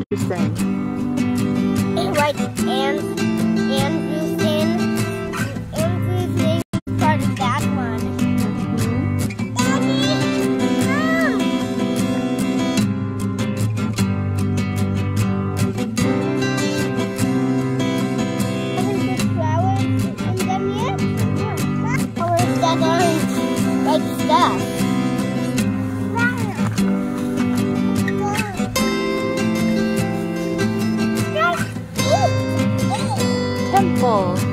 Anderson. Like Anderson. Andrew's name started that one. Daddy! Haven't the flowers in them yet? Flowers that aren't like stuff. Temple.